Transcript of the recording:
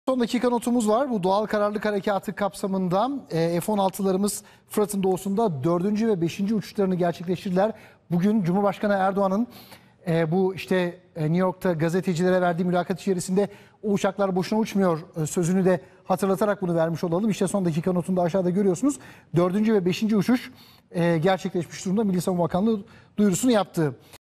Son dakika notumuz var. Bu doğal kararlılık harekatı kapsamında F-16'larımız Fırat'ın doğusunda 4. ve 5. uçuşlarını gerçekleştirdiler. Bugün Cumhurbaşkanı Erdoğan'ın bu işte New York'ta gazetecilere verdiği mülakat içerisinde o uçaklar boşuna uçmuyor sözünü de hatırlatarak bunu vermiş olalım. İşte son dakika notunda aşağıda görüyorsunuz. 4. ve 5. uçuş gerçekleşmiş durumda. Milli Savunma Bakanlığı duyurusunu yaptı.